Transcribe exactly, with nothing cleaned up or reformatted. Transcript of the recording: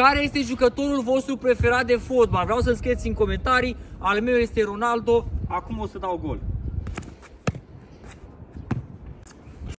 Care este jucătorul vostru preferat de fotbal? Vreau să scrieți în comentarii. Al meu este Ronaldo. Acum o să dau gol.